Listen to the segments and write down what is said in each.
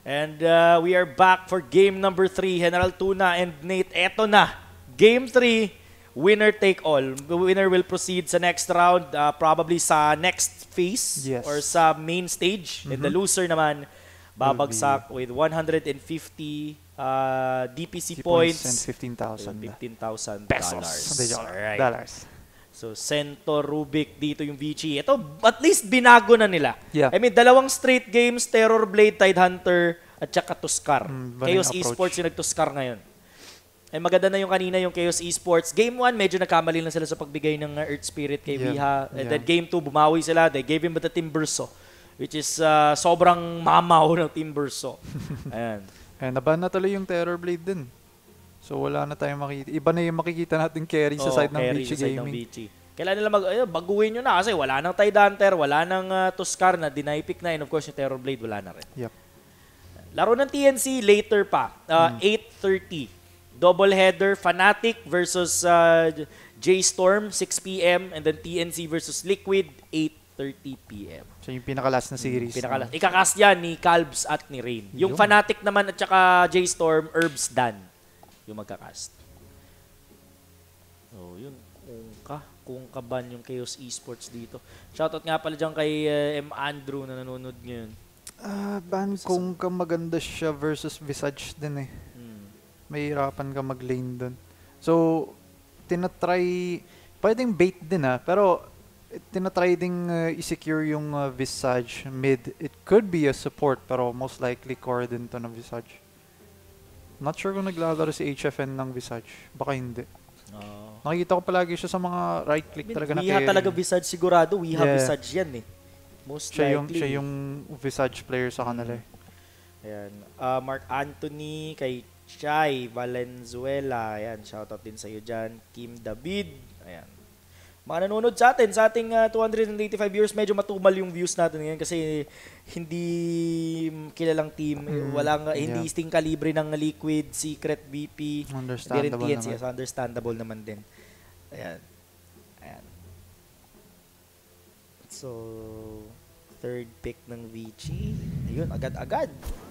And we are back for game number 3. General Tuna and Nate, eto na. Game 3, winner take all. The winner will proceed sa next round, probably sa next phase or sa main stage. And the loser naman, babagsak with 150 DPC points and 15,000 pesos. Alright. Dollars. So, Cento, Rubik, dito yung Vici. Ito, at least binago na nila. Yeah. I mean, dalawang straight games, Terror Blade, Tidehunter, at saka Tuskar. Chaos Esports yung nag-Tuskar ngayon. Ay maganda na yung kanina yung Chaos Esports. Game 1, medyo nagkamali lang sila sa pagbigay ng Earth Spirit kay Viha. And then Game 2, bumawi sila. They gave him the Timberso, which is sobrang mamaw ng Timberso. Ayan. Naban na tuloy yung Terror Blade din. So wala na tayong makikita. Iba na yung makikita natin carry sa side ng Vici Gaming. Kailan nila baguhin nyo na kasi wala nang Tidehunter, wala nang Tuskar na deny pick na, and of course yung Terror Blade wala na rin. Yep. Laro ng TNC later pa. 8:30. Double header, Fnatic versus J-Storm, 6 p.m. And then TNC versus Liquid, 8:30 p.m. So yung pinaka-last na series. Ikakast yan ni Calbs at ni Rain. Yung Fnatic naman at saka J-Storm, Herbs Dan. Yung magkakast. So, yun. Kung kaban yung Chaos Esports dito. Shoutout nga pala dyan kay M. Andrew na nanonood ngayon. Ban kung ka maganda siya versus Visage din eh. Mahirapan ka mag-lane dun. So, tinatry, pwedeng bait din pero tinatry ding i-secure yung Visage mid. It could be a support, pero most likely core din to ng Visage. Not sure kung naglalaro si HFN ng Visage. Baka hindi. Nakikita ko palagi siya sa mga right-click talaga na carry. Talaga Visage sigurado. Visage yan eh. Most likely. Siya yung Visage player sa kanila eh. Ayan. Mark Anthony, kay Chai Valenzuela. Ayan, shoutout din sa iyo dyan. Kim David. Ayan. Mga nanonood sa ating 285 viewers, medyo matumal yung views natin ngayon kasi hindi kilalang team. Hindi sting kalibre ng Liquid, Secret, BP. Understandable TNC, naman. Understandable naman din. Ayan. So, third pick ng Vici. Ayun, agad-agad.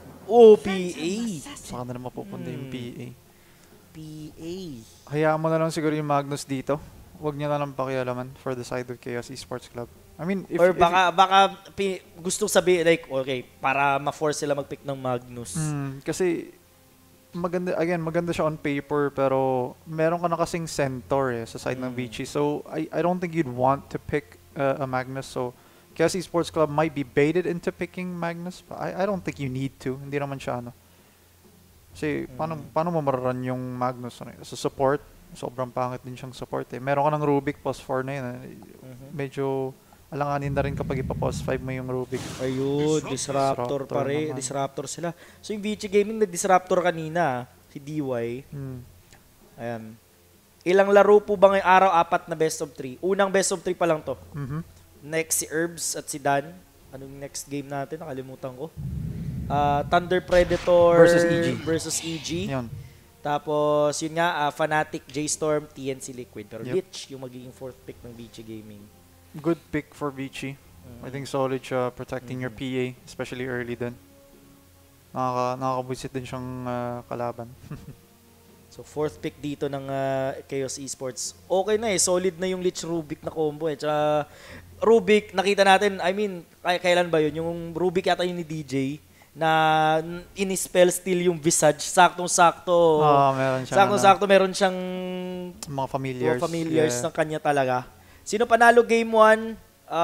PA. Saka na mapupunta yung PA. PA. Hayaan mo na lang siguro yung Magnus dito. Huwag niya na lang pakialaman for the side of Chaos Esports Club. I mean, baka gusto sabihin, like, okay, para ma-force sila mag-pick ng Magnus. Kasi, maganda siya on paper, pero meron ka na kasing Centaur sa side ng Vici. So, I don't think you'd want to pick a Magnus. So, Chaos Esports Club might be baited into picking Magnus, but I don't think you need to. Hindi naman siya, Kasi, paano mo mararan yung Magnus? Sa support, sobrang pangit din siyang support eh. Meron ka ng Rubik post 4 na yun. Medyo alanganin na rin kapag ipa-post 5 mo yung Rubik. Ayun, Disruptor pa rin. Disruptor sila. So yung Vici Gaming nag-disruptor kanina, si DY. Ayan. Ilang laro po ba ngayong araw? 4 na best of 3. Unang best of 3 pa lang to. Next si Herbs at si Dan. Anong next game natin? Nakalimutan ko. Thunder Predator versus EG. Yun. Tapos, yun nga, Fnatic, J-Storm, TNC Liquid. Pero Lich, yung magiging fourth pick ng Vici Gaming. Good pick for Vici. I think solid siya protecting your PA, especially early din. Nakakabuisit din siyang kalaban. So, fourth pick dito ng Chaos Esports. Okay na solid na yung Lich Rubik na combo Tsaka, Rubik, nakita natin, I mean, kailan ba yun? Yung Rubik yata yun ni DJ na in-spell still yung Visage. Saktong-sakto. Meron siyang Saktong-sakto meron siyang mga familiars ng kanya talaga. Sino panalo game 1?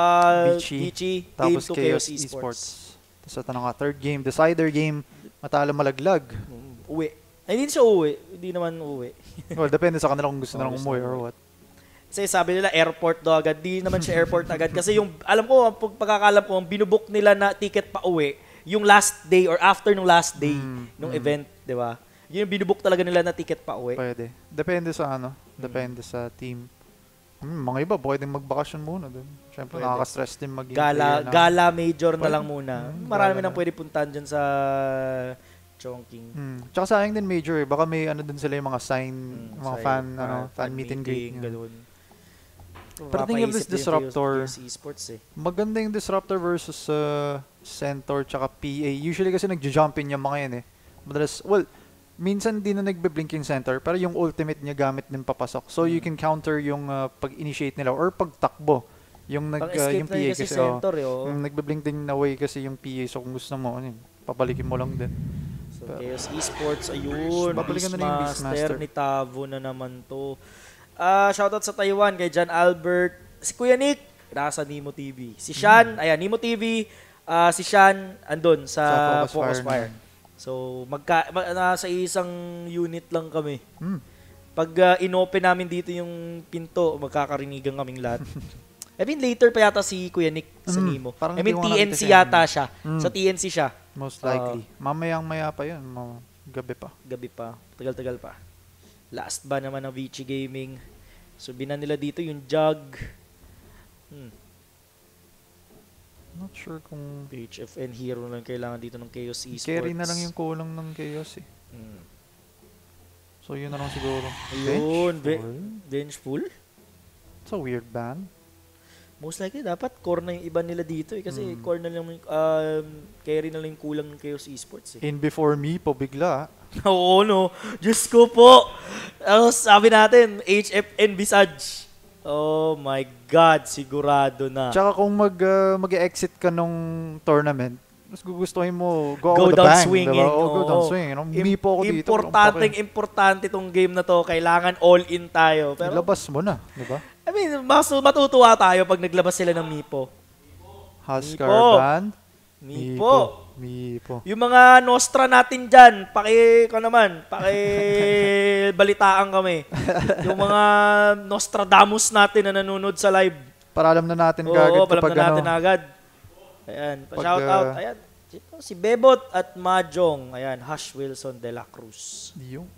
Vici. Game 2 Chaos Esports. Tapos ito na nga, third game, decider game, matalo malaglag. Uwi. Ay, hindi siya uwi. Hindi naman uwi. Well, depende sa kanila kung gusto nilang umuwi or what. Kasi sabi nila airport daw agad. Di naman siya airport agad. Kasi yung, alam ko, pagkakalam ko, binubok nila na ticket pa uwi yung last day or after nung last day nung event, di ba? Yun yung binubok talaga nila na ticket pa uwi. Pwede. Depende sa Depende sa team. Mga iba, pwedeng magbakasyon muna dun. Siyempre, nakaka-stress din maging gala major na lang muna. Marami nang pwede puntahan dyan sa Chongqing. Tsaka sayang din major Baka may dun sila yung mga sign, mga fan meet and greet. But the thing of this Mapapaisip din yung Disruptor, Chaos Esports eh. maganda yung Disruptor versus Centaur tsaka PA. Usually kasi nagja-jump in yung mga yan eh. Madalas, well, minsan di na nagbe-blink yung Centaur, pero yung ultimate niya gamit din papasok. So you can counter yung pag-initiate nila or pagtakbo. Yung Pang-escape yung na PA yun kasi kasi Centaur eh. Oo. nagbe-blink din na way kasi yung PA. So kung gusto mo, ano yun, papalikin mo lang din. So, Chaos Esports, ayun. Babalikan na yung Beastmaster Beastmaster. ni Tavo na naman to. Shoutout sa Taiwan kay John Albert. Si Kuya Nick, nasa Nemo TV. Si Sean, ayan, Nemo TV. Si Sean, andun sa Focus Fire. So, nasa isang unit lang kami. Pag inopen namin dito yung pinto, magkakarinigan kaming lahat. I mean, later pa yata si Kuya Nick sa Nemo. I mean, TNC yata siya. Sa TNC siya. Most likely. Mamayang-maya pa yun. Gabi pa. Gabi pa. Tagal-tagal pa. Last ba naman ng Vici Gaming? So, binan nila dito yung jug. Not sure kung... HFN hero lang kailangan dito ng Chaos Esports. Carry na lang yung kulang ng Chaos eh. So, yun na lang siguro. Ayun. Vengeful? It's a weird ban. Most likely, dapat core na yung iba nila dito eh. Kasi core na lang, carry na lang yung kulang ng Chaos Esports eh. In before me po, bigla. Oo, no. Diyos ko po. Sabi natin, HFN Visage. Oh my God, sigurado na. Tsaka kung mag-exit ka nung tournament, mas gugustuhin mo, go with down the bang, swinging. diba? Go down swinging. Mipo ako dito. Importante tong game na to. Kailangan all-in tayo. Pero, ilabas mo na, di ba? I mean, matutuwa tayo pag naglabas sila ng Mipo. Huskar Mipo. band. Mipo. Mipo. Yung mga Nostra natin dyan, balitaan kami. Yung mga Nostradamus natin na nanonood sa live. Para alam na natin kagad. Oo, alam na natin agad. Ayan, shout out. Ayan, si Bebot at Mahjong. Ayan, Hush Wilson de la Cruz. Yung.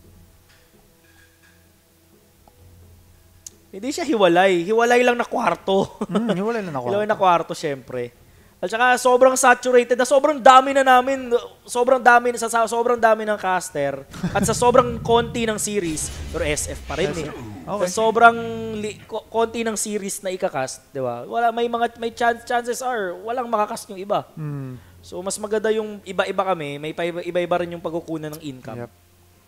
Hindi siya hiwalay. Hiwalay lang na kwarto. Hiwalay lang na kwarto. Hiwalay na kwarto, syempre. At saka sobrang saturated na sobrang dami na namin, sobrang dami ng caster at sa sobrang konti ng series, pero SF pa rin eh. Okay. Sa sobrang konti ng series na ikakast, 'di ba? May chances are walang makakast yung iba. So mas maganda yung iba-iba kami, may iba-iba rin yung pagkukunan ng income. Yep.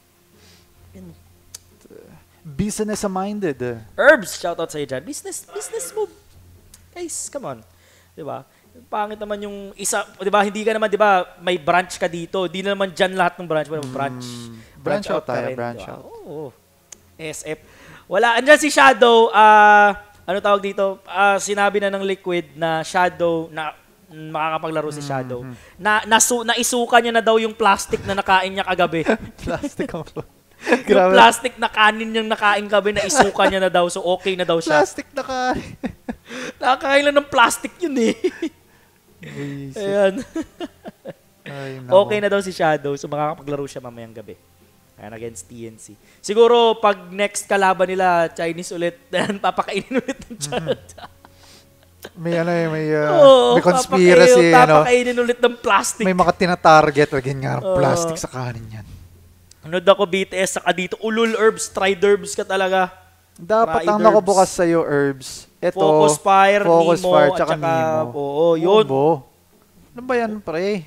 Business-minded. Herbs, shout out sa iyo dyan. Business move. Guys, come on. 'Di ba? Pangit naman yung isa, 'di ba? Hindi ka naman, 'di ba, may branch ka dito. Di na naman diyan lahat ng branch, branch out tayo, branch out. Oo. SF. Wala, andiyan si Shadow, ano tawag dito? Sinabi na ng Liquid na Shadow na makakapaglaro si Shadow. Naisuka niya na daw yung plastic na nakain niya kagabi. Plastic ang Yung plastic na kanin niyang nakain kagabi na isuka niya na daw, so okay na daw siya. Plastic na kanin. Nakakain lang ng plastic yun eh. Ayan. Okay na daw si Shadow, so makakapaglaro siya mamayang gabi. Ayan, against TNC. Siguro, pag next kalaban nila, Chinese ulit, papakainin ulit ng China. May conspiracy. Papakainin ulit ng plastic. May mga tina-target, lagyan nga ng plastic sa kanin yan. Anood ako BTS, saka dito, ulul herbs, tried herbs ka talaga. Dapat ang nakabukas sa'yo, herbs. Ito, Focus Fire, Nemo, tsaka Nemo. Oo, yun. Ano ba yan, pre?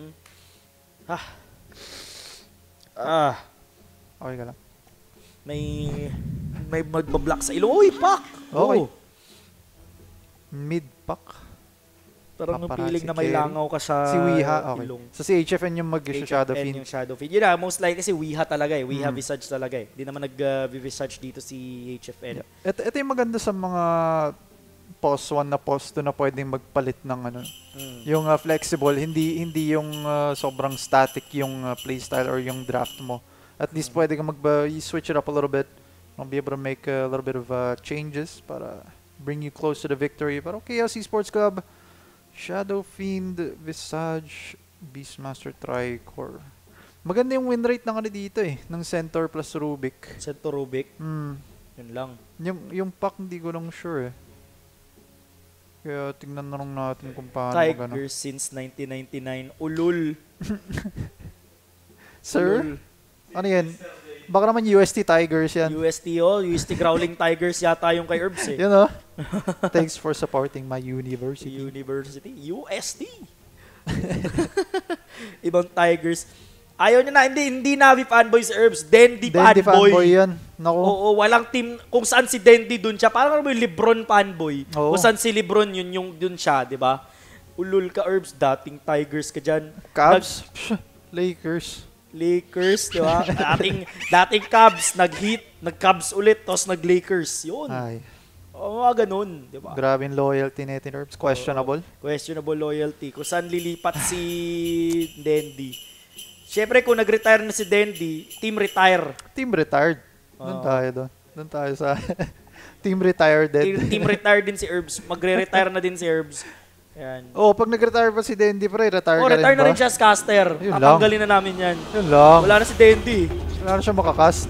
Okay ka lang. May magbablock sa ilong. Uy, pak! Okay. Oh. Mid-pack. Parang nung feeling na may langaw ka sa si Wiha, okay. ilong. So si HFN yung mag-shadow feed. yung shadow feed. Yun na, most likely si Wiha talaga eh. Wiha Visage talaga eh. Hindi naman nag-visage dito si HFN. Yeah. Ito yung maganda sa mga pos 1 na pos 2 na pwedeng magpalit ng ano. Yung flexible, hindi yung sobrang static yung playstyle or yung draft mo. At least pwede ka switch it up a little bit. Be able to make a little bit of changes para bring you close to the victory. Pero KLC Sports Club, Shadow Fiend, Visage, Beastmaster Tricore. Maganda yung win rate ng ano dito eh, ng Centaur plus Rubik. Centaur Rubik? Yun lang. Yung pack hindi ko lang sure eh. Kaya tingnan na lang natin kung paano Tigers since 1999. Ulul. Sir? Ulul. Ano yan? Baka naman UST Tigers yan. UST Growling Tigers yata yung kay Herbs eh. Yun oh. Thanks for supporting my Si university. University. UST. Ibang Tigers. Ayaw niya na. Hindi Navi fanboy si Herbs. Dendy Dendy fanboy fanboy. yan. Naku. Oo, walang team. Kung saan si Dendy dun siya. Parang yung Lebron fanboy. Oo. Kung saan si Lebron yun yung dun siya, di ba? Ulul ka Herbs. Dating Tigers ka dyan. Cavs. Lakers. Lakers, di ba? dating Cubs, nag-Heat, nag-Cubs ulit, tapos nag-Lakers. Yun. Ay. O, mga ganun, di ba? Grabe yung loyalty ni Herbs. Questionable. Questionable loyalty. Kung saan lilipat si Dendy. Siyempre, kung nag-retire na si Dendy, team retire. Team retired. Doon tayo doon. Doon tayo sa team retired dead. Team retire din si Herbs. Magre-retire na din si Herbs. Ayan. Oh, pag nag-retire pa si Dendy, pre, retire ka rin Retire na ba? rin siya as caster. Yun Tatanggalin na namin yan. Yun lang. Wala na si Dendy. Wala na siya makakast.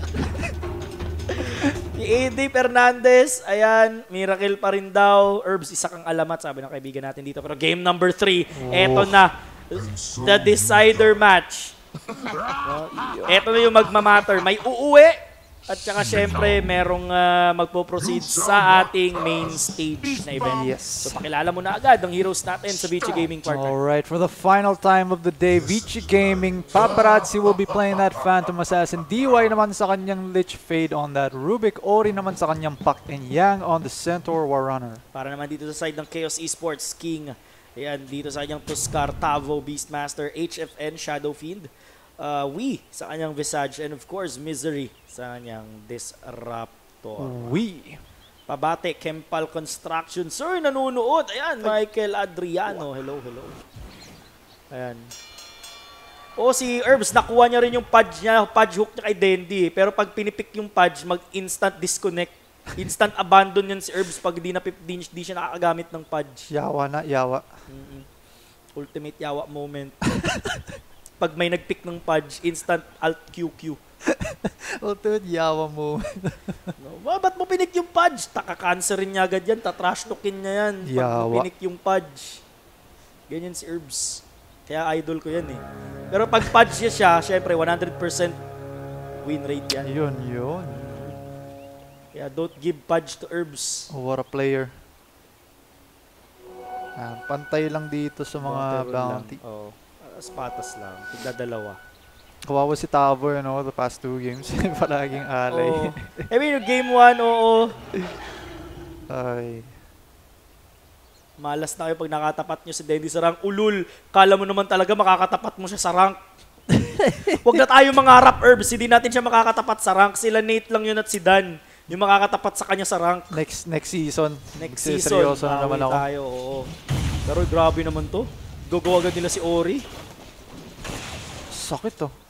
Si AD Fernandez, ayan, miracle pa rin daw. Herbs, isa kang alamat, sabi ng kaibigan natin dito. Pero game number 3, eto na. The decider match. Eto na yung magmamatter. May uuwi. At saka syempre, merong magpo-proceed sa ating main stage na event. Yes. So pakilala mo na agad ang heroes natin sa Vici Gaming partner. Alright, for the final time of the day, Vici Gaming, Paparazzi will be playing that Phantom Assassin. DY naman sa kanyang Lich Fade on that Rubik. Ori naman sa kanyang Pak and Yang on the Centaur Warrunner. Para naman dito sa side ng Chaos Esports, King. Ayan, dito sa kanyang Tuskar, Tavo, Beastmaster, HFN, Shadow Fiend. We sa kanyang Visage, and of course, Misery sa kanyang Disruptor. We. Pabate, Kempal Construction. Sir, nanunood. Ayan, Michael Adriano. Hello, hello. Ayan. O si Herbs, nakuha niya rin yung pudge niya, pudge hook niya kay Dendy. Pero pag pinipik yung pudge, mag-instant disconnect. Instant abandon yan si Herbs pag di siya nakakagamit ng pudge. Yawa na, yawa. Ultimate yawa moment. Pag may nagpick ng pudge, instant alt QQ. Ultimate yawa mo. No, ba't mo pinik yung pudge? Taka-cancerin niya agad yan, tatrash talkin niya yan. Pag mo Yawa. pinik yung pudge. Ganyan si Herbs. Kaya idol ko yan eh. Pero pag pudge siya, syempre 100% win rate yan. Yun. Kaya don't give pudge to Herbs. Oh, what a player. Pantay lang dito sa mga bounty. Oo. Patas lang. Tigdadalawa. Kawawa si Tavo, you know, the past 2 games. Palaging alay. Oo. I mean, yung game 1, oo. Ay. Malas na kayo pag nakatapat nyo si Dendy sa rank. Ulul, kala mo naman talaga makakatapat mo siya sa rank. Huwag na tayo mangarap, Herbs. Hindi natin siya makakatapat sa rank. Sila Nate lang yun at si Dan. Yung makakatapat sa kanya sa rank. Next season. Next season, Seryoso na naman ako. tayo, oo. Pero grabe naman to. Gogo agad nila si Ori. Sakit to.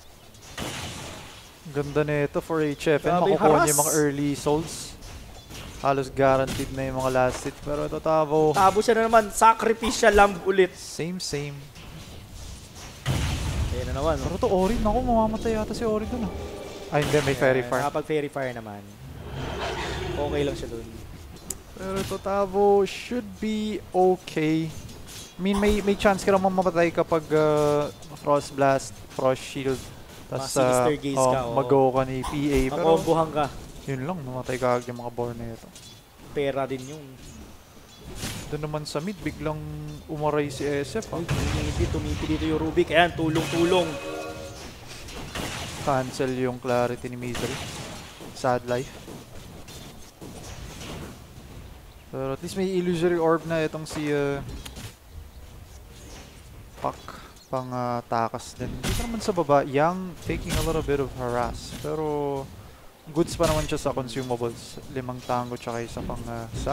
Ganda na ito for HFN. Grabe, Makukuha niya haras. yung mga early souls. Halos guaranteed na yung mga last hit. Pero ito Tavo. Tabo siya na naman. Sacrificial lamb ulit. Same. Ayan na naman. Pero to Ori. Naku, mamamatay yata si Ori dun. Ay, hindi. May Fairy Fire. Nakapag Fairy Fire naman. Okay lang siya dun. Pero ito Tavo should be okay. I mean, may chance ka naman mamatay kapag Frost Blast, Frost Shield. Tapos Sinister Gaze ka, oo. mag-go ka ni PA. Pero Makombohan ka. yun lang, mamatay ka agad yung mga board na ito. Pera din yung Doon naman sa mid, biglang umaray si SF. tumipi dito yung Rubik. Ayan, tulong-tulong. Cancel yung clarity ni Misery. Sad life. Pero at least may illusory orb na itong si Pak pang takas din. Dito naman sa baba, Yang taking a little bit of harass. Pero goods pa naman siya sa consumables. 5 tango tsaka isa pang sal.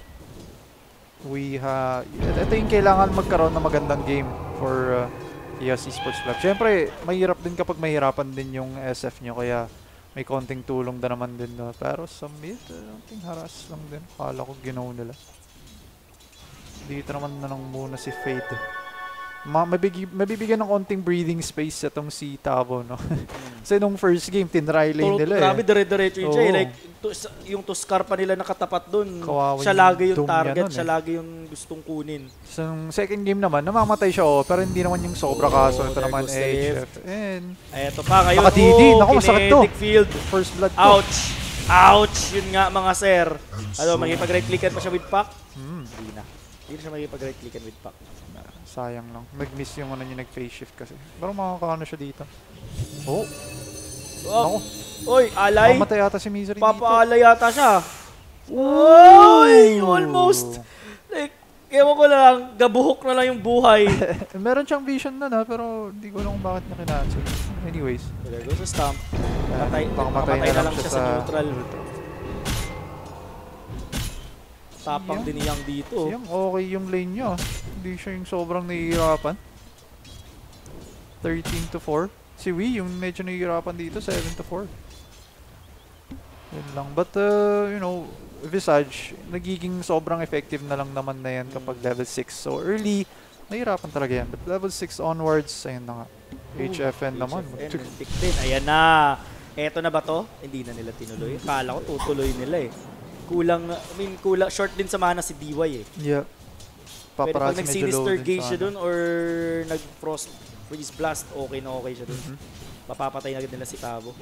Ito yung kailangan magkaroon ng magandang game for EOS Esports Club. Siyempre, mahirap din kapag mahirapan din yung SF nyo. Kaya may konting tulong na naman din. Pero sa mid, konting harass lang din. Kala ko ginaw nila. Dito naman na lang muna si Fade. Mabibigyan ng konting breathing space itong si Tavo, no? Kasi nung first game, tinry lane nila Grabe, dire-diretso yun siya. Oo. Like, yung Tuskar pa nila nakatapat dun. Kawawa Siya yung lagi yung dome niya target. nun, Siya lagi yung gustong kunin. So, nung second game naman, namamatay siya, pero hindi naman yung sobra kaso. Ito there naman, goes the HF. And Eto pa ngayon. Naka-DD. Naku, masakit to. Kinetic field. first blood to. Ouch. Ouch! Yun nga mga sir. Ano, magipag-right clickan pa siya with Pac? Hindi na. Hindi na siya magipag-right clickan with Pac. Sayang lang. Nag-miss yung ano niya, nag-phase shift kasi. Pero makakaano siya dito. Oh! Oh. Oy, alay! Mamatay yata si Misery dito. Papaalay yata siya. Oy! Almost! Like, ewan ko lang, gabuhok na lang yung buhay. Meron siyang vision na pero hindi ko alam kung bakit niya kinancel. Anyways. There goes sa stamp. Pakamatay na lang siya sa neutral. Tapang din niyang dito. Siyang okay yung lane niya. Hindi siya yung sobrang nahihirapan. 13-4. Si Wii yung medyo nahihirapan dito, 7-4. Yun lang. But, you know, Visage, nagiging sobrang effective na lang naman na yan kapag level 6. So, early, nahihirapan talaga yan. But level 6 onwards, ayun na nga. HFN naman. Muntik din. Ayan na. Eto na ba to? Hindi na nila tinuloy. Kala ko tutuloy nila eh. Kulang, short din sa mana si DY eh. Yeah. Pwede pag Paparazzi medyo nag-sinister low din gauge sa siya dun or nag-frost freeze blast, okay na okay siya dun. Papapatay na agad nila si Tavo.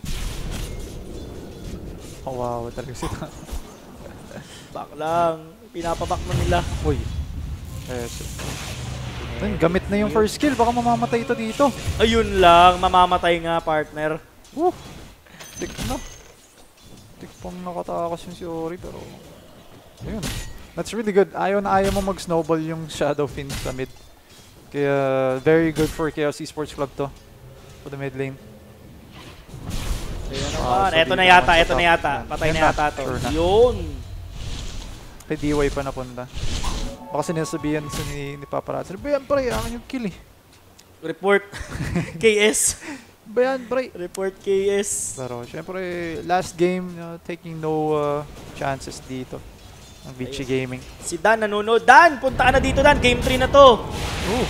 Oh wow, talaga sila. Back lang. Pinapaback na nila. Uy. Yes. Gamit na yung first kill. Baka mamamatay ito dito. Ayun lang. Mamamatay nga, partner. Woo! Tik na. Tik pang nakatakas yung si Ori pero... Ayun. That's really good. Ayaw na ayaw mo mag-snowball yung Shadow Fiend sa mid. Kaya very good for Chaos Esports Club to. For the mid lane. Ayun naman. Eto na yata. Eto na yata. Patay na yata to. Yun. Kay DY pa napunta. Baka sinasabihan ni Paparazzi. Bayan pre, akin yung kill eh. Report. KS. Bayan pre. Report KS. Pero syempre, last game, taking no chances dito. Ang Vici Gaming. Si Dan nanonood. Dan, punta ka na dito Dan. Game 3 na to. Ooh.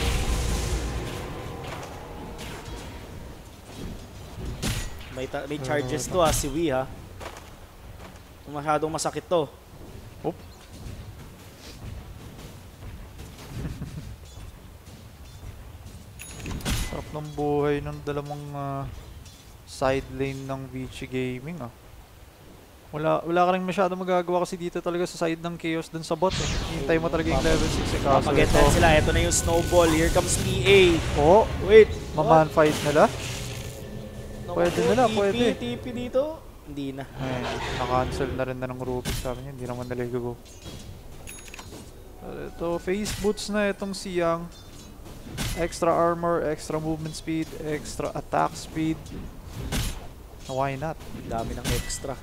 May charges to si Wii ha. Masyadong masakit to. Oop. Sarap ng buhay ng dalawang side lane ng Vici Gaming ah. Wala ka rin masyado magagawa kasi dito talaga sa side ng Chaos dun sa bot eh. Hintay mo talaga yung level 6 eh. Papagetan sila. Ito na yung snowball. Here comes EA. Oh, wait. Maman fight nila. Pwede nila, pwede. TP dito? Hindi na. Ay, na-cancel na rin na ng Rubik. Sabi niya, hindi naman nila go. Ito, face boots na itong si Young. Extra armor, extra movement speed, extra attack speed. Why not? Dami ng extra.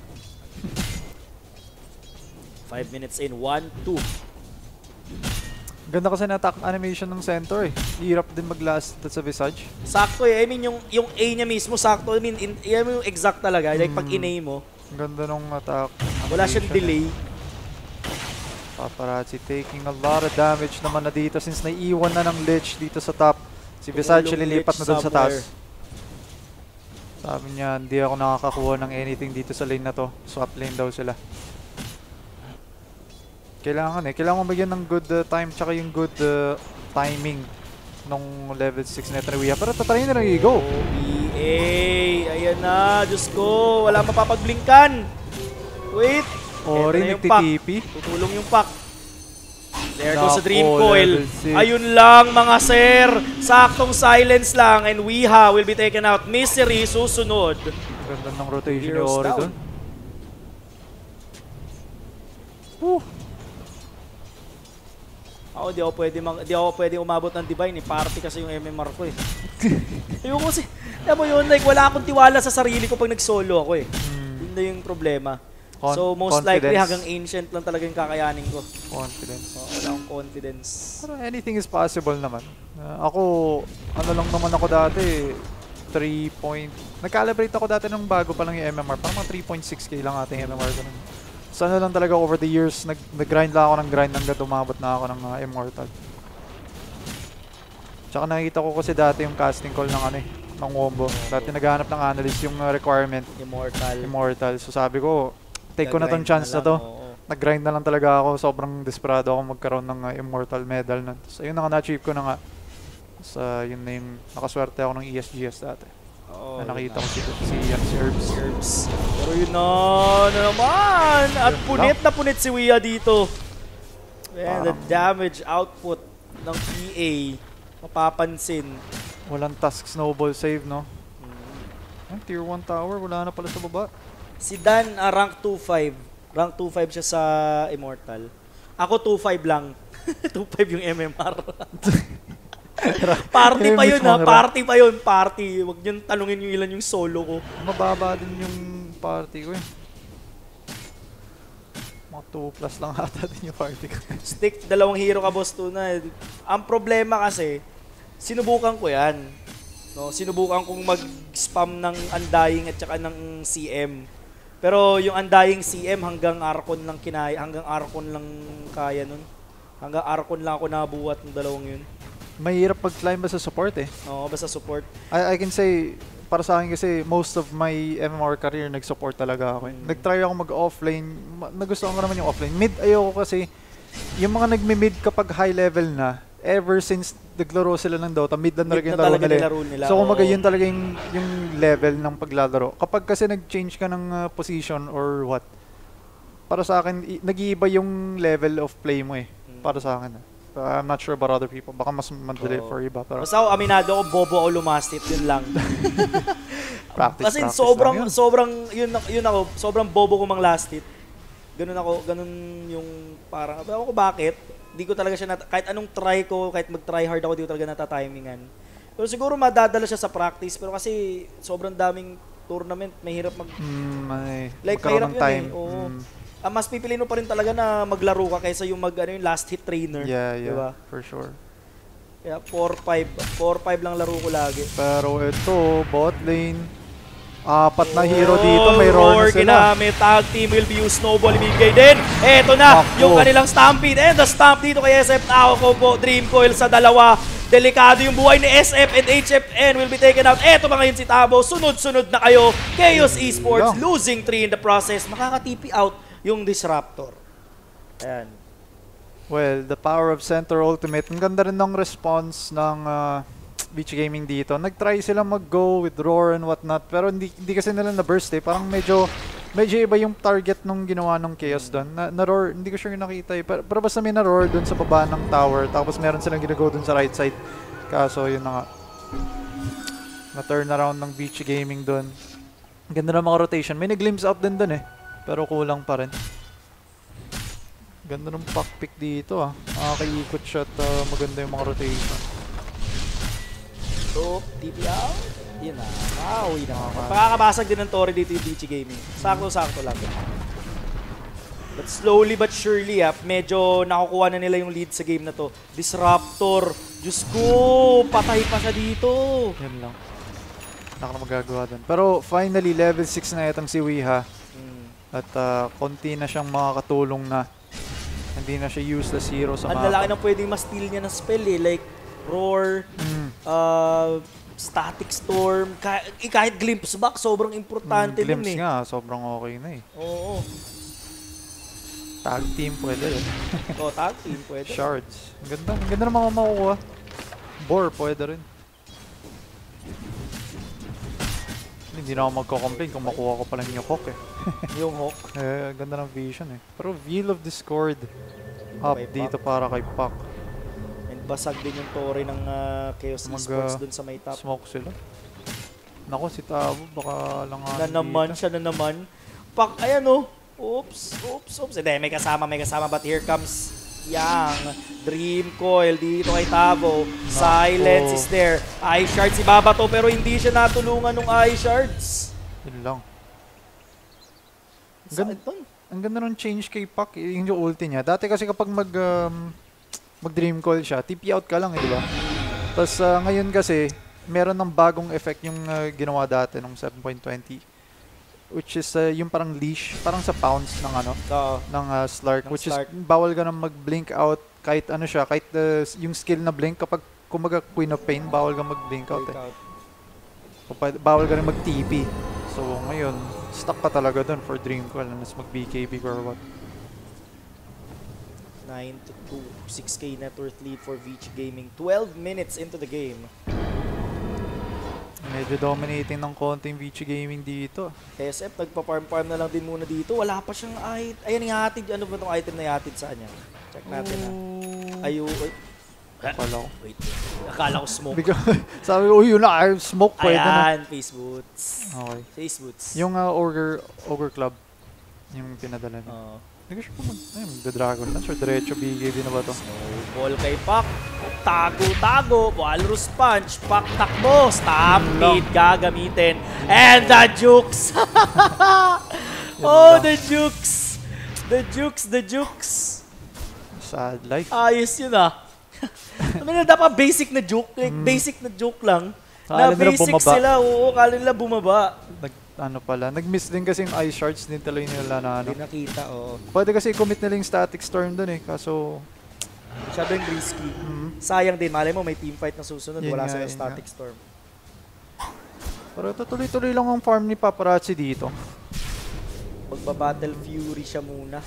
5 minutes in, 1-2. Ganda kasi na attack animation ng center eh. Hirap din mag-last sa Visage. Sakto eh. I mean, yung A niya mismo, sakto. I mean, yung exact talaga. Like, pag in-A mo. Ganda nung attack. Wala siyang delay. Paparazzi taking a lot of damage naman na dito since naiiwan na ng Lich dito sa top. Si Visage lilipat na dun sa taas. Sabi niya, hindi ako nakakakuha ng anything dito sa lane na to. Swap lane daw sila. Kailangan mo magyan ng good time tsaka yung good timing nung level 6 na Trewiya. Pero tatry na lang i-go. EA, ayan na. Diyos ko, wala mapapagblinkan. Wait. Ori, nagtitipi. Tutulong yung pack. There goes the Dream Coil. Ayun lang mga sir. Saktong silence lang and Weeha will be taken out. Misery susunod. Ganda ng rotation ni Ori doon. Ako di ako pwede umabot ng Divine eh. Party kasi yung MMR ko eh. Ayun kasi, alam mo yun, like wala akong tiwala sa sarili ko pag nag-solo ako eh. Yun na yung problema. So most likely hanggang ancient lang talaga yung kakayanin ko. Confidence. Wala akong confidence. Pero anything is possible naman. Ako, ano lang naman ako dati, 3 point... Nag-calibrate ako dati nung bago pa lang yung MMR. Parang mga 3.6k lang ating MMR. So ano lang talaga over the years, nag-grind lang ako ng grind hanggang umabot na ako ng Immortal. Tsaka nakikita ko kasi dati yung casting call ng ng Wombo. Dati naghahanap ng analyst yung requirement. Immortal. So sabi ko, take ko na tong chance na to. Nag-grind na lang talaga ako. Sobrang desperado ako magkaroon ng Immortal medal na. So yun na nga na-achieve ko na nga. So yun na yung nakaswerte ako ng ESGS dati. Oh, na nakita ko si Herbs. Pero yun na naman! At punit na punit si Wea dito. And the damage output ng PA, mapapansin. Walang task snowball save, no? Tier 1 tower, wala na pala sa baba. Si Dan, rank 2-5. Rank 2-5 siya sa Immortal. Ako 2-5 lang. 2-5 yung MMR. Party pa yun ha, party pa yun, party. Huwag niyong tanungin yung ilan yung solo ko. Mababa din yung party ko eh. Mga 2+ lang ata din yung party ko. Stick, 2 hero ka boss tuna. Ang problema kasi, sinubukan ko yan. No, sinubukan kong mag-spam ng Undying at saka ng CM. Pero yung Undying CM hanggang Archon lang kinaya, hanggang Archon lang kaya nun. Hanggang Archon lang ako nabuhat ng 2 yun. Mahirap pag-climb sa support eh. Oo, basta support. I can say, para sa akin kasi, most of my MMR career, nag-support talaga ako eh. Nag-try ako mag-offlane. Nagustuhan ko naman yung offlane. Mid, ayoko kasi, yung mga nagme-mid kapag high level na, ever since naglaro sila ng Dota, mid lang talaga yung laro nila. So kumaga yun talaga yung level ng paglalaro. Kapag kasi nag-change ka ng position or what, para sa akin, nag-iiba yung level of play mo eh. Para sa akin. I'm not sure about other people. Baka mas madali for iba. Pero basta ako, aminado ako, bobo o lumastit, yun lang. Kasi practice sobrang bobo ko mang last hit. Ganun yung parang, ewan ko bakit. Di ko talaga siya, kahit anong try ko, kahit mag-try hard ako, di ko talaga natatimingan. Pero siguro madadala siya sa practice, pero kasi sobrang daming tournament, mahirap mahirap yun time. Eh. Oo. Mas pipiliin mo pa rin talaga na maglaro ka kaysa yung yung last hit trainer. Yeah, diba? For sure. Kaya 4-5 lang laro ko lagi. Pero ito, bot lane. 4 na hero dito, may roar na sila. Ginamit, tag team will be used, snowball ibigay din. Eto na, yung kanilang stampede. And the stamp dito kay SF Tao po, Dream Coil sa 2. Delikado yung buhay ni SF and HFN will be taken out. Eto ba ngayon si Tabo? Sunod-sunod na kayo. Chaos Esports losing 3 in the process. Makaka-TP out yung Disruptor. Ayan. Well, the power of Center Ultimate. Ang ganda rin ng response ng Beach Gaming dito. Nag-try sila mag-go with roar and whatnot. Pero hindi kasi nila na-burst eh. Parang medyo iba yung target nung ginawa ng Chaos doon. Na-roar, hindi ko sure yung nakita eh. Pero basta may na-roar doon sa baba ng tower. Tapos meron silang ginago doon sa right side. Kaso yun na nga. Na-turn around ng Beach Gaming doon. Ganda ng mga rotation. May nag-glimpse out din doon eh. Pero kulang pa rin. Ganda ng pack pick dito ah. Nakakaikot siya at maganda yung mga rotation. So, TP out. Yun na. Uwi na. Pakakabasag din ng Tori dito yung BG Gaming. Sakto-sakto lang. But slowly but surely, medyo nakukuha na nila yung lead sa game na to. Disruptor. Diyos ko, patay pa siya dito. Yan lang. Wala ka na magagawa dun. Pero finally, level 6 na itong si Weeha. At konti na siyang makakatulong na. Hindi na siya useless hero sa mapa. Ang lalaki nang pwedeng ma-steal niya ng spell eh. Like, Roar, Static Storm, kahit Glimpse back, sobrang importante din eh. Glimpse nga, sobrang okay na eh. Oo. Tag team pwede rin. Tag team pwede. Shards. Ang ganda ng mga makukuha. Bore pwede rin. Hindi na ako magko-complain kung makuha ko pa lang yung Hawk eh. Yung Hawk? Ganda ng vision eh. Pero Veil of Discord up dito para kay Pac. And basag din yung Tori ng Chaos Esports dun sa may top. Smoke sila. Nako, si Tabo baka lang siya na naman. Pac, ayan oh. Oops. Hindi, may kasama. But here comes Yang. Dream Coil dito kay Tabo. Silence is there. Eye Shards si Babato pero hindi siya natulungan ng Eye Shards. Yun lang. Ang ganda ng change kay Pac, yung ulti niya. Dati kasi kapag mag-Dream Coil siya, TP out ka lang eh, di ba? Tapos ngayon kasi, meron ng bagong effect yung ginawa dati nung 7.20. Which is yung parang leash, parang sa pounce ng ng Slark, which Slark. Is bawal ka nang mag-blink out kahit ano siya, kahit yung skill na blink kapag kumaga Queen of Pain, bawal ka mag-blink out eh. Bawal ka rin mag-TP. So ngayon, stuck ka talaga dun for Dream Coil unless mag-BKB or what. 9-2, 6k net worth lead for Beach Gaming. 12 minutes into the game. Mid Medyo dominating ng konting VG Gaming dito. SF, nagpa-farm na lang din muna dito. Wala pa siyang item. Ayan, ihatid. Ano ba itong item na ihatid sa kanya? Check natin ha. Wait. Akala ko. Wait. Akala ko smoke. Sabi ko, yun na, smoke pwede na. Ayan, face boots. Okay. Face boots. Yung Ogre Club, yung pinadala niya. Hindi ko siya magda-dragon dance or diretso BKB na ba to? Snowball kay Pak. Tago-tago. Walrus punch. Pak takbo. Stampede gagamitin. And the jukes. Oh, the jukes. The jukes. Sad life. Ayos yun ah. Ano na dapat basic na joke? Like, basic na joke lang. Na basic sila. Oo, kala nila bumaba. Nag-miss din kasi yung ice shards din tuloy nila na Hindi nakita, oo. Pwede kasi commit nila yung static storm dun eh, kaso masyado yung risky. Sayang din, malay mo may team fight na susunod, Yun wala nga, sa yun static storm. Pero tuloy-tuloy lang ang farm ni Paparazzi Magba-battle fury siya muna.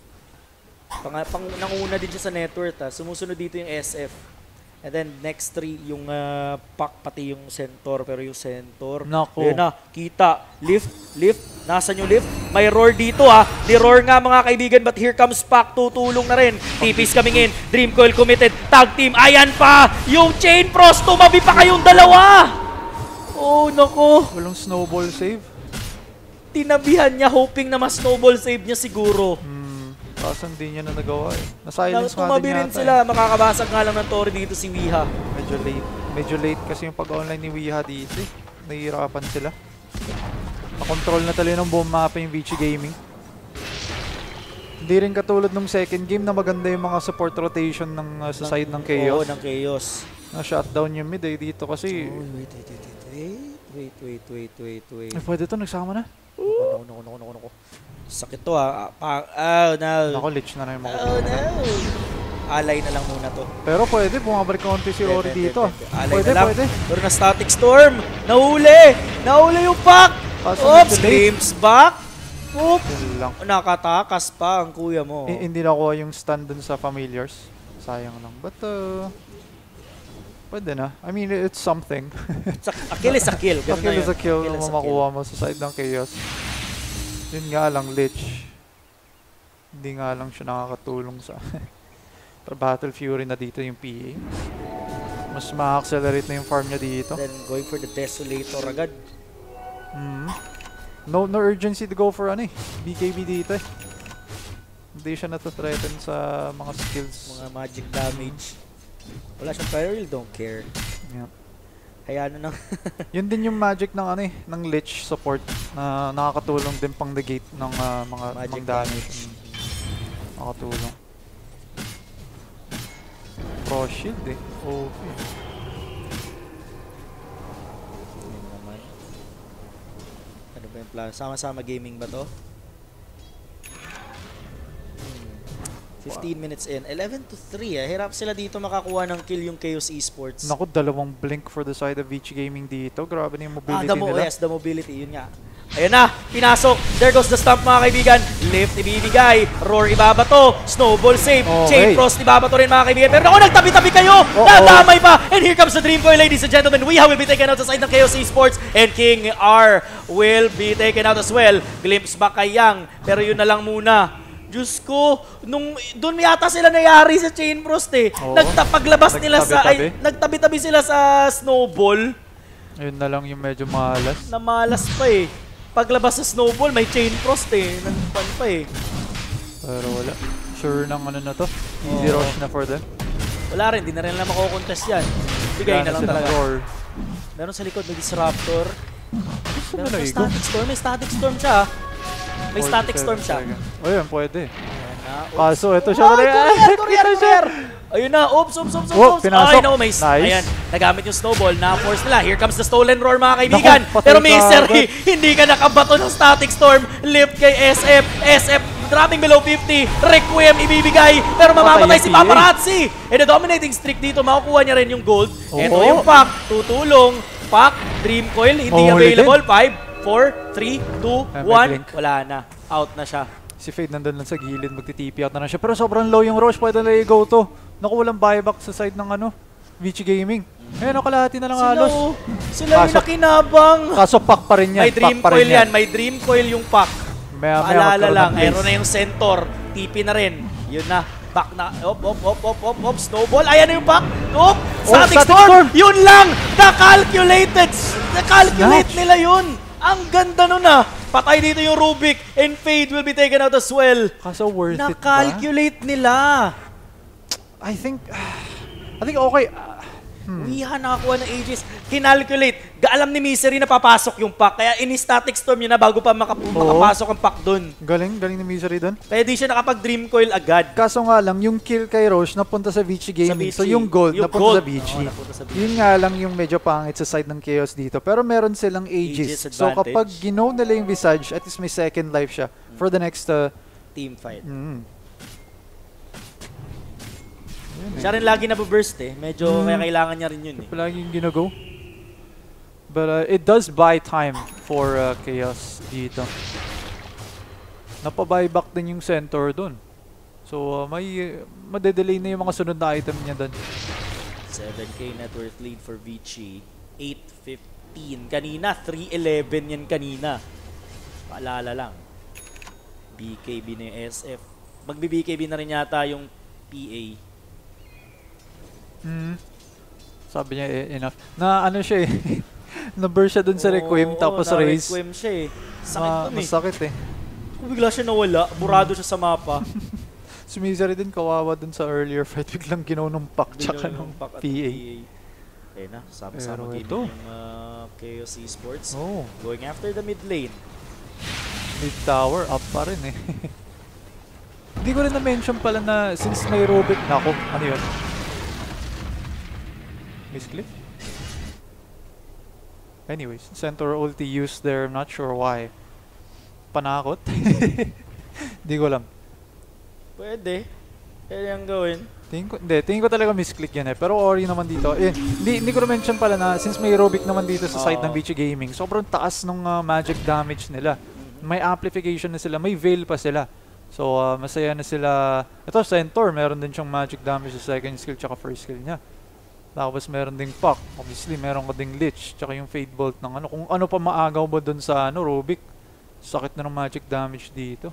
Nanguna din siya sa network Sumusunod dito yung SF. And then next 3 yung Pak pati yung Centaur, pero yung Centaur ayun na, kita, lift, nasan yung lift? May roar dito di-roar nga mga kaibigan, but here comes Pak, tutulong na rin. TP's coming in, Dream Coil committed, tag team, ayan pa, yung Chain Frost, tumabi pa kayong dalawa! Oh, nako. Walang snowball save. Tinabihan niya, hoping na mas snowball save niya siguro. Kaso hindi niya na nagawa eh. Na-silence nga tumabi din rin yata sila, makakabasag nga lang ng Tori dito si Wiha. Medyo late kasi yung pag-online ni Wiha dito eh. Nahihirapan sila. Na-control na talaga ng buong mapa yung VG Gaming. Hindi rin katulad nung second game na maganda yung mga support rotation ng sa side ng Chaos. Oo, ng Chaos. Na-shutdown yung mid eh dito kasi. Wait. Ay, pwede to, nagsama na. Naku. Sakit to oh no. Nako, lich na yung mga. Oh no. Alay na lang muna to. Pero pwede, bumabalik konti si Ori dito. Pwede. Pero na static storm. Nahuli yung Pak. Oops, glimpse back. Oop. Nakatakas pa ang kuya mo. Hindi nakuha yung stand dun sa familiars. Sayang lang. But pwede na. I mean, it's something. A kill is a kill. A kill is a kill na makuha mo sa side ng Chaos. Yun nga lang, Lich. Hindi nga lang siya nakakatulong sa Battle Fury na dito yung PA. Mas ma-accelerate na yung farm niya dito. Then going for the Desolator agad. No urgency to go for BKB dito eh. Hindi siya nata-threaten sa mga skills. Mga magic damage. Wala siyang peril, don't care. Yeah. Kaya ano Yun din yung magic ng ng Lich support na nakakatulong din pang negate ng mga magic damage. Nakakatulong. Pro shield eh. Okay. Ano ba yung plan? Sama-sama gaming ba to? 15 minutes in. 11-3 Hirap sila dito makakuha ng kill yung Chaos Esports. Naku, dalawang blink for the side of VG Gaming dito. Grabe na yung mobility nila. Yes, the mobility. Yun nga. Ayun na, pinasok. There goes the stump mga kaibigan. Lift ibibigay. Roar ibabato. Snowball save. Chain Frost ibabato rin mga kaibigan. Pero ako, nagtabi-tabi kayo. Nadamay pa. And here comes the Dream Coil, ladies and gentlemen. Wiha will be taken out sa side ng Chaos Esports. And King R will be taken out as well. Glimpse back kay Yang. Pero yun na lang muna. Diyos ko, doon yata sila nayari sa Chain Frost eh. Paglabas nila nagtabi-tabi sila sa Snowball. Ayun na lang yung medyo malas. Namalas pa eh. Paglabas sa Snowball, may Chain Frost eh. Nanpan pa eh. Pero wala. Sure ng na to. Easy rush na for them. Wala rin, di na rin lang mako-contest yan. Bigay na lang talaga. Meron sa likod, may Disruptor. Meron sa Static Storm. May Static Storm siya. May static storm siya. O yun, pwede. Kaso, ito siya. Courier! Ayun na, oops. Pinasok. Ay, no, nice. Ayan, nagamit yung snowball, na-force nila. Here comes the stolen roar, mga kaibigan. Naku, pero Misery, hindi ka nakabato ng static storm. Lift kay SF. SF, dropping below 50. Requiem ibibigay, pero mamamatay si Paparazzi. And the dominating streak dito, makukuha niya rin yung gold. Ito yung Pak, tutulong. Pak, Dream Coil, hindi available. 5, 4, 3, 2, 1. Wala na. Out na siya. Si Fade nandun lang sa gilid, magti-TP out na siya. Pero sobrang low yung Roche, pwede na i-go to. Naku, walang buyback sa side ng VG Gaming. Ayun, kalahati na lang Sila, halos. sila yung nakinabang. Kaso pack pa rin yan. May dream coil yan. May dream coil yung pack. Paalala lang, aero na yung center. TP na rin. Yun na. Back na. Op. Snowball. Ayan na yung back. Op. Static Storm. Yun lang. Na-calculate nila yun. Ang ganda nun ah. Patay dito yung Rubik. And Fade will be taken out as well. Kaso worth it ba? Na-calculate nila. I think okay. Wiha nakakuha ng Aegis. Kinalculate. Alam ni Misery na papasok yung pack. Kaya ini-static storm yun na bago pa makapasok ang pack dun. Galing ni Misery dun. Kaya di siya nakapag-dream coil agad. Kaso nga lang, yung kill kay Roche napunta sa VG Gaming. So yung gold napunta sa VG. Yun nga lang yung medyo pangit sa side ng Chaos dito. Pero meron silang Aegis. So kapag ginaw nila yung Visage, at least may second life siya for the next team fight. Siya rin lagi nabuburst eh. Medyo kaya kailangan niya rin yun eh. Palaging ginago. But it does buy time for Chaos dito. Napa-buyback din yung center dun. So may madedelay na yung mga sunod na item niya dun. 7k net worth lead for Vici. 8-15. Kanina, 3-11 yan kanina. Paalala lang. BKB na yung SF. Magbi-BKB na rin yata yung PA. Sabi niya enough. Na ano siya eh. Na-burst siya dun sa Requiem tapos raise. Na-Requiem siya eh. Sakit dun eh. Masakit eh. Kung bigla siya nawala, burado siya sa mapa. Si Misery din kawawa dun sa earlier fight. Biglang ginaw nung pack tsaka nung PA. Ayun na, sama-sama game yung Chaos Esports. Going after the mid lane. Mid tower, up pa rin eh. Hindi ko rin na-mention pala na since may Rubik na ako. Ano yun? Misclick? Anyways, center ulti used there. I'm not sure why. Panakot? Hindi ko alam. Pwede. Pwede ang gawin. Tingin ko talaga misclick yan eh. Pero Ori naman dito. Hindi ko na-mention pala na since may Rubik naman dito sa side ng VG Gaming, sobrang taas nung magic damage nila. May amplification na sila. May veil pa sila. So, masaya na sila. Ito, Centaur. Meron din siyang magic damage sa second skill tsaka first skill niya. Tapos meron ding Puck. Obviously, meron ka ding Lich. Tsaka yung Fade Bolt ng ano. Kung ano pa maagaw mo dun sa Rubik. Sakit na ng magic damage dito.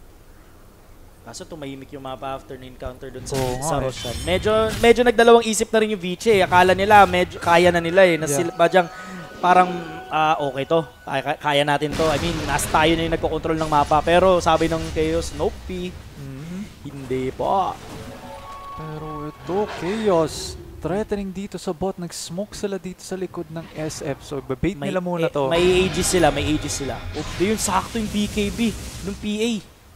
Kaso tumahimik yung mapa after na encounter dun sa Roshan. Medyo nagdalawang isip na rin yung Vici eh. Akala nila, medyo kaya na nila eh. Badyang parang okay to. Kaya natin to. I mean, nasa tayo na yung nagko-control ng mapa. Pero sabi ng Chaos, nope. Hindi pa. Pero ito, Chaos. Threatening dito sa bot. Nag-smoke sila dito sa likod ng SF. So, babait nila muna to. May Aegis sila. Yun, sakto yung BKB ng PA.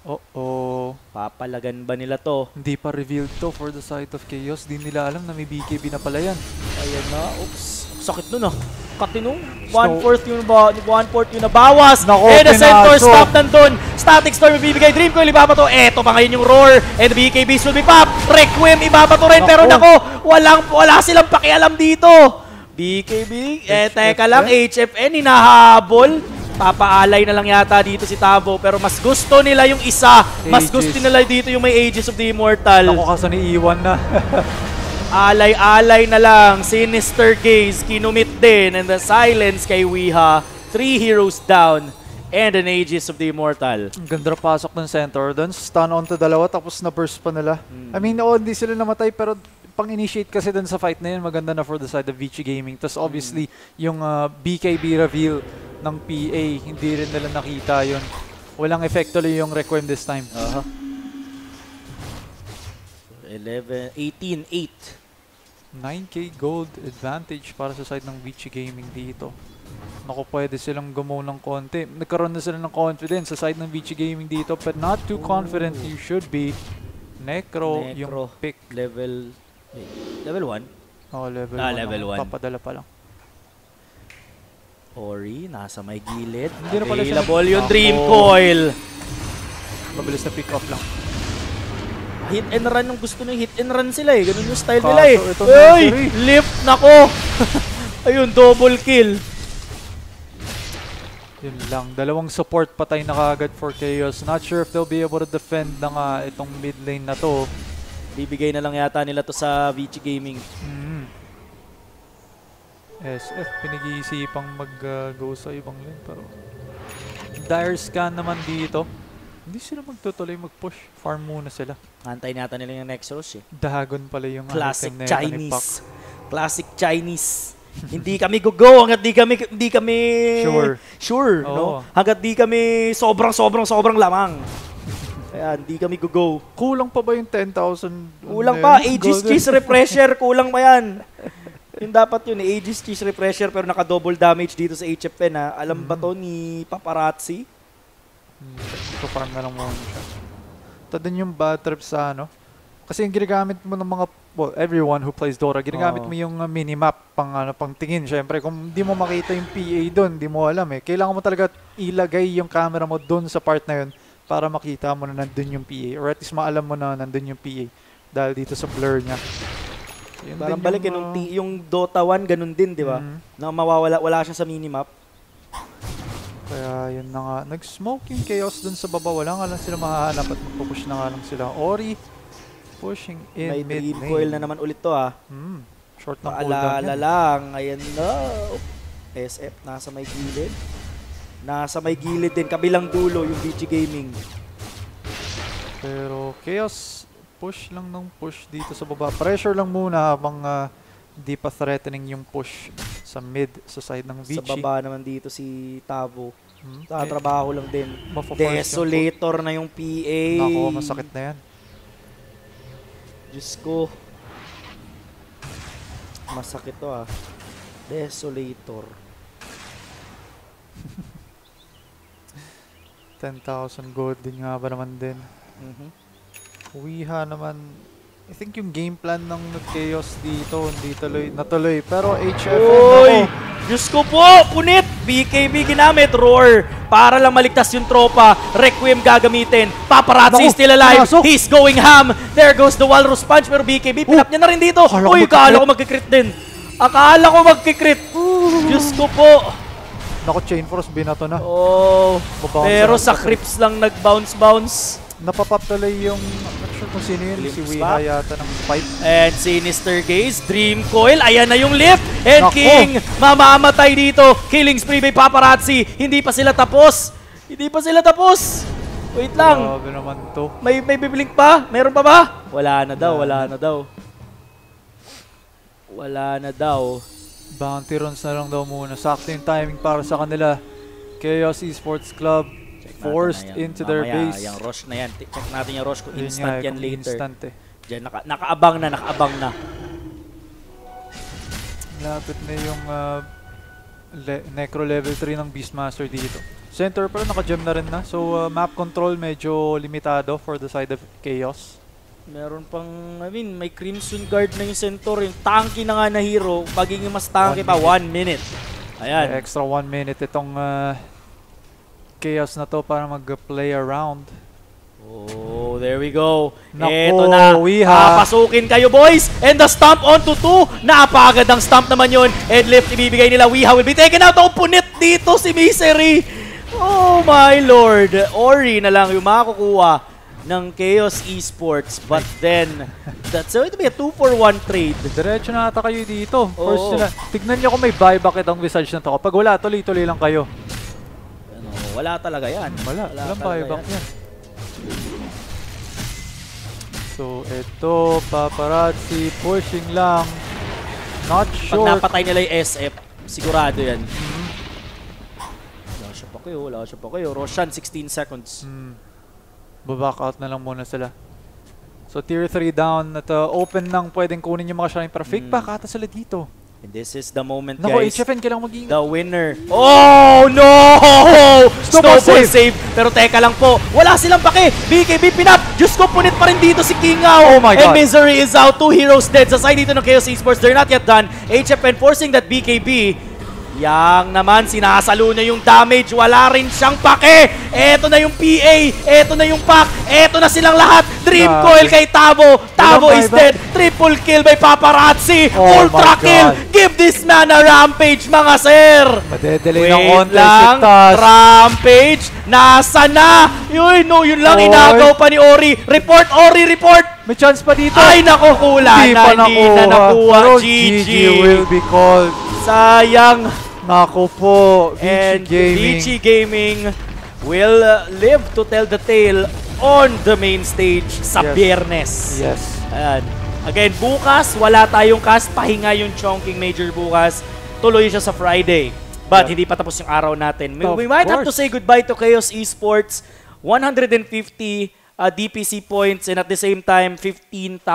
Papalagan ba nila to? Hindi pa revealed to for the side of Chaos. Di nila alam na may BKB na pala yan. Ayan na. Sakit nun ah. Katinong. 1/4 yung nabawas. And the center stop nandun. Static Storm ibibigay. Dream Coil ibabato. Eto pa ngayon yung Roar. And the BKBs will be pop. Requiem ibabato rin. Pero nako, wala silang pakialam dito. BKB. Teka lang. HFN hinahabol. Papaalay na lang yata dito si Tavo. Pero mas gusto nila yung isa. Mas gusto nila dito yung may Aegis of the Immortal. Ako kasi ni-iwan na. Alay-alay na lang. Sinister Gaze, kinumit din. And the silence kay Wiha. 3 heroes down. And an Aegis of the Immortal. Ganda na pasok ng center doon. Stun on to dalawa tapos na-burst pa nila. I mean, hindi sila namatay pero pang-initiate kasi doon sa fight na yun, maganda na for the side of Vici Gaming. Tapos obviously, yung BKB reveal ng PA, hindi rin nila nakita yun. Walang effect tuloy yung Requiem this time. 18-8. 9k gold advantage para sa side ng Vici Gaming dito. Naku, pwede silang gumaw ng konti. Nagkaroon na sila ng confidence sa side ng Vici Gaming dito, but not too confident you should be. Necro yung pick. Level 1? Level 1. Papadala pa lang. Ori, nasa may gilid. Hindi na pala siya available yung Dream Coil. Mabilis na pick off lang. Hit and run yung gusto nyo. Hit and run sila eh. Ganun yung style nila eh. Ay! Lift! Nako! Ayun, double kill. Yun lang. Dalawang support patay na kagad for Chaos. Not sure if they'll be able to defend na nga itong mid lane na to. Bibigay na lang yata nila to sa Vici Gaming. SF, pinag-iisipang mag-go sa ibang lane. Pero dire scan naman dito. Hindi sila magtutuloy mag-push. Farm muna sila. Antay nata nila yung next rush eh. Dagon pala yung Classic item na yun ni Pak. Chinese. Classic Chinese. Hindi kami go hanggat di kami sure, no? Hanggat di kami sobrang lamang. Kaya hindi kami go. Kulang pa ba yung 10,000? Kulang pa, Aegis Cheese Refresher, kulang pa yan. Yung dapat yun, Aegis Cheese Refresher pero naka-double damage dito sa HFN ha. Alam ba to ni Paparazzi? So-farm na lang muna siya. Ito din yung bad trip sa ano. Kasi yung ginagamit mo ng mga, well, everyone who plays Dota, ginagamit mo yung minimap pang tingin. Syempre, kung di mo makita yung PA doon, di mo alam eh. Kailangan mo talaga ilagay yung camera mo doon sa part na yun para makita mo na nandun yung PA. Or at least maalam mo na nandun yung PA dahil dito sa blur niya. So, parang balik yung Dota 1, ganun din, di ba? Na wala siya sa minimap. Kaya yun na nga. Nag-smoke yung Chaos dun sa baba. Wala nga lang sila mahahanap at magpupush na nga lang sila. Ori pushing in mid lane. May coil na naman ulit to ha. Short ng cooldown yan. Lang. Ayan na. SF nasa may gilid. Nasa may gilid din. Kabilang dulo yung BG Gaming. Pero Chaos push lang ng push dito sa baba. Pressure lang muna habang di pa threatening yung push sa mid, sa side ng VG. Sa baba naman dito si Tavo. Tatrabaho lang din. Desolator na yung PA. Nako, masakit na yan. Diyos ko. Masakit to ah. Desolator. 10,000 gold din nga ba naman din. Wiha naman. I think yung game plan ng Chaos dito hindi natuloy. Pero HFN Oy! Diyos ko po! Punit! BKB ginamit. Roar! Para lang maligtas yung tropa. Requiem gagamitin. Paparazzi still alive. He's going ham. There goes the Walrus Punch. Pero BKB, pinap niya na rin dito. Uy, akala ko magkikrit din. Akala ko magkikrit. Diyos ko po. Naku, Chain Force, binato na. Oh. Pero sa Crips lang nag-bounce. Napapap tuloy yung, not sure kung sino yun, si Wiha yata ng fight. And Sinister Gaze, Dream Coil, ayan na yung lift. And Nako. King, mamamatay dito. Killing spree by Paparazzi. Hindi pa sila tapos. Wait lang. Grabe naman to. May biblink pa? Meron pa ba? Wala na daw. Bounty runs na lang daw muna. Sakto yung timing para sa kanila. Chaos Esports Club forced into their base. Yung rush na yan. Check natin yung rush kung instant yan later. Instant eh. Diyan, nakaabang na. Lapit na yung Necro level 3 ng Beastmaster dito. Center pero naka-gem na rin na. So map control medyo limitado for the side of Chaos. Meron pang, may Crimson Guard na yung Centaur. Yung tanky na nga na hero. Pagiging mas tanky pa, 1 minute. Ayan. May extra 1 minute itong Chaos na to para mag-play around. Oh, there we go. Naku, Eto na. Papasukin kayo, boys. And the stomp onto 2. Napagad ang stomp naman yun. And lift ibibigay nila. Wiha will be taken out. Oh, punit dito si Misery. Oh my lord. Ori na lang yung makakukuha ng Chaos Esports. But then, that's so it'll be a 2-for-1 trade. Diretso na ata kayo dito. First sila. Tignan nyo kung may buyback itong Visage na to. Kapag wala, tuloy-tuloy lang kayo. Wala talaga yan. Walang buyback yan. So, ito, Paparazzi, pushing lang. Not sure. Pag napatay nila yung SF, sigurado yan. Wala siya pa kayo. Roshan, 16 seconds. Baback out na lang muna sila. So, tier 3 down. At open nang pwedeng kunin yung mga shrine. Pero fake back ata sila dito. And this is the moment, Naku, guys. HFN kailangan mag-ingat. The winner. Oh, no! Snowball save. Pero teka lang po. Wala silang pake. BKB pinap. Diyos ko, punit pa rin dito si Kingaw. Oh my God. And Misery is out. 2 heroes dead. Sa side dito ng Chaos Esports. They're not yet done. HFN forcing that BKB. Yang naman, sinasalo niya yung damage. Wala rin siyang pake. Eto na yung PA. Eto na yung pack. Eto na silang lahat. Dream Coil kay Tavo. Tavo is dead. Triple kill by Paparazzi. Ultra kill. Give this man a rampage, mga sir. Madedelay ng konti lang. Rampage. Nasa na? Yun, no, yun lang. Inagaw pa ni Ori. Report, Ori, report. May chance pa dito. Ay, naku, kulang. Hindi na nakuha. GG will be called. Sayang. Nako po, And Vici Gaming. Vici Gaming will live to tell the tale on the main stage sa Yes. Biyernes. Yes. Ayan. Again, bukas, wala tayong cast. Pahinga yung Chongqing Major bukas. Tuloy siya sa Friday. But hindi pa tapos yung araw natin. We might have to say goodbye to Chaos Esports. 150 DPC points and at the same time, $15,000.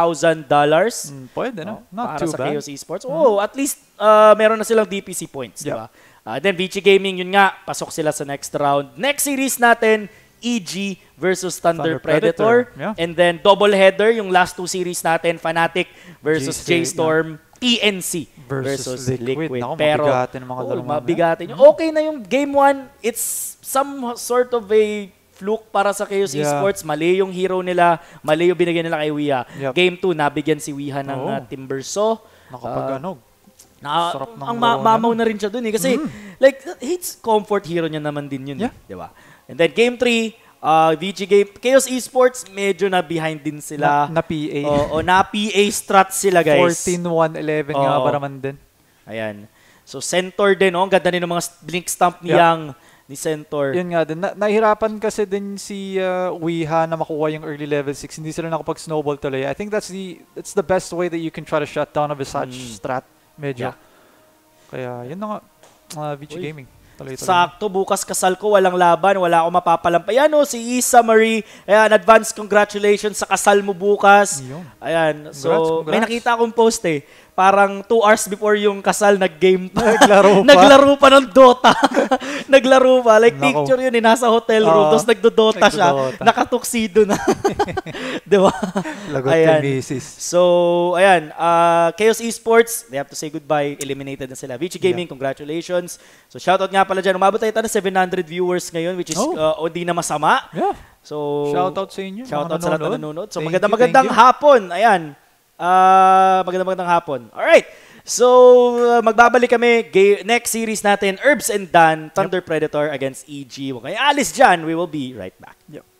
Pwede, no? Not Para too sa bad. Chaos Esports. Oh, at least meron na silang DPC points, di ba? Then Vici Gaming, yun nga, pasok sila sa next round. Next series natin, EG versus Thunder Predator. Yeah. And then double header, yung last two series natin, Fnatic versus J-Storm, PNC versus Liquid. Naku, Pero mabigatin ang mga dalawang mabigatin. Okay na yung game 1. It's some sort of a fluke para sa Chaos Esports. Mali yung hero nila. Mali yung binigyan nila kay Wia. Game 2, nabigyan si Wiha ng Timbersaw. Nakapaganog. Sarap ng Ang laro mamaw na rin siya dun eh. Kasi, like, it's comfort hero niya naman din yun. Yeah. Di ba? And then, game 3, VG Game, Chaos Esports, medyo na behind din sila. Na PA. Oo, na PA strat sila, guys. 14-1-11 nga ba naman din. Ayan. So, Centaur din, oh. Ang ganda din ng mga blink stamp ni Yang, ni Centaur. Yun nga din. Nahirapan kasi din si Wiha na makuha yung early level 6. Hindi sila nakapag-snowball tuloy. I think that's the best way that you can try to shut down a Visage strat. Medyo. Kaya, yun na nga. Vici Gaming. Sakto, bukas kasal ko, walang laban, wala akong mapapalampay. Ayan o, si Isa Marie. Ayan, advance congratulations sa kasal mo bukas. Ayan, so may nakita akong post eh. Parang 2 hours before yung kasal, nag-game pa. Naglaro pa ng Dota. Naglaro pa. Like, picture yun eh, nasa hotel room, tapos nagdo-Dota siya. Nakatuxedo na. Diba? Lagot yung misis. So, ayan, Chaos Esports, they have to say goodbye. Eliminated na sila. Vici Gaming, congratulations. So, shoutout nga pala dyan. Umabot tayo na 700 viewers ngayon, which is hindi na masama. So, shoutout sa inyo. Shoutout sa lahat na nanonood. So, magandang hapon. Ayan. Magandang hapon. Alright. So, magbabalik kami. Next series natin, Herbs and Dan, Thunder Predator against EG. Huwag kayo alis dyan. We will be right back.